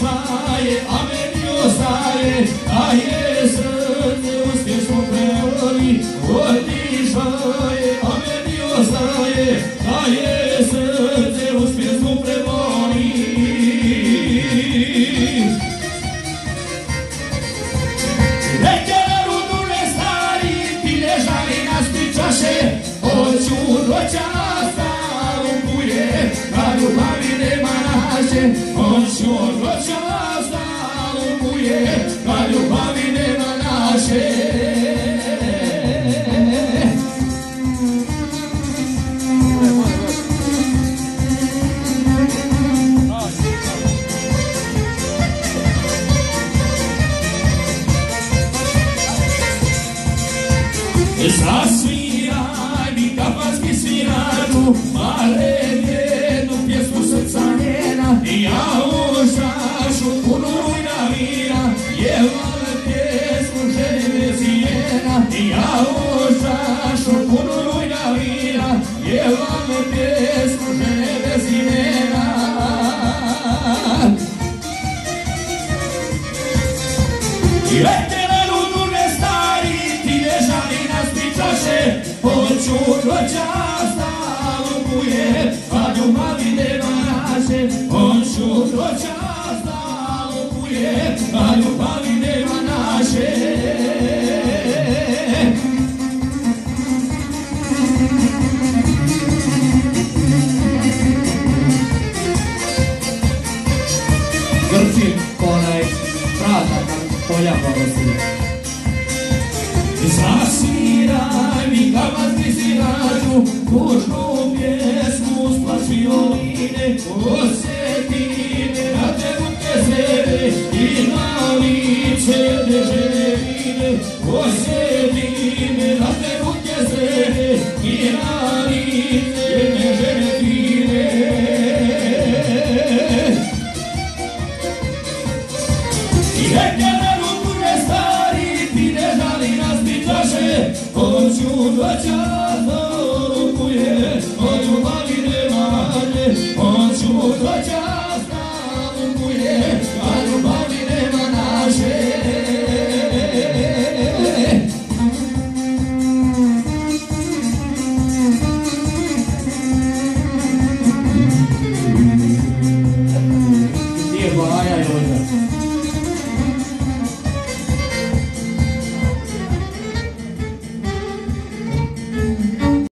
ostaje, a meni ostaje, a je srce uspješno prevoli. Otišla je, a meni ostaje, a je srce uspješno prevoli. Večeraru duže stari, ti ne žali nas pričaše, hoću rođa starom buje, kad ljubavi nema naše. Hoću rođa starom buje, kad ljubavi nema naše. Zasviraj mi kapanski sviraču, barem jednu pjesmu srca njena. Ja u čašu punu rujna vina, jevam pjesmu želje bez imena. Ja u čašu punu rujna vina, jevam pjesmu želje bez imena. Hoću rođa starom buje, a ljubavi nema naše. Hoću rođa starom buje, a ljubavi nema naše. Grčim onaj pratak polja porosti. Zasviraj mi kapanski sviraču, tužnu pjesmu s plač violine. Osjeti me na trenutke sebe i na lice jedne žene vine. Osjeti me na trenutke sebe i na lice jedne žene vine. Hoću rođa